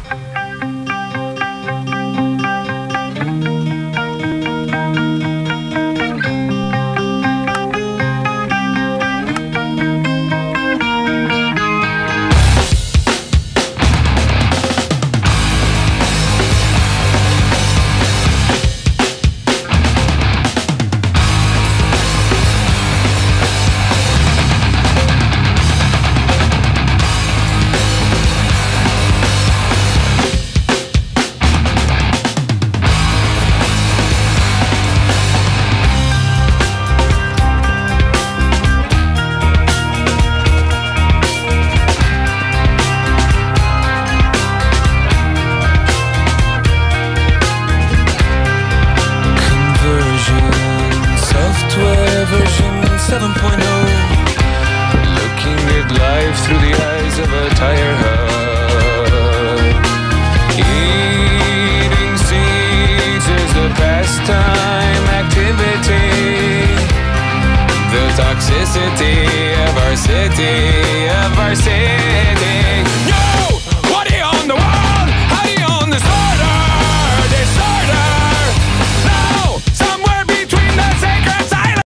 Through the eyes of a tire hub. Eating seeds is a pastime activity. The toxicity of our city,